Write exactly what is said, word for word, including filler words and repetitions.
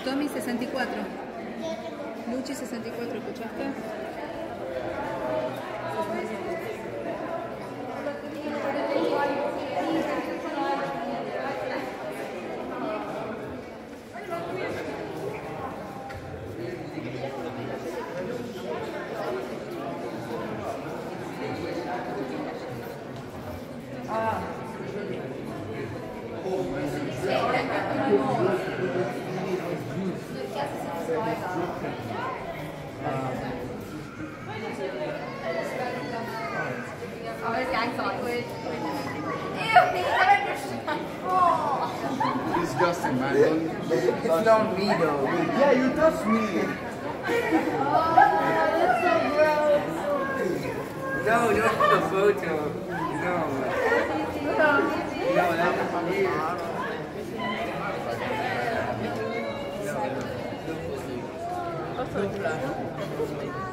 Tommy sesenta y cuatro. Luchi sesenta y cuatro, ¿escuchaste? Ah. Oh, this guy's on. Disgusting, man. Don't, It's not me though. yeah, you touched me. Oh, that's so gross. No, don't put a photo. No. No, that was for me. No, don't put it.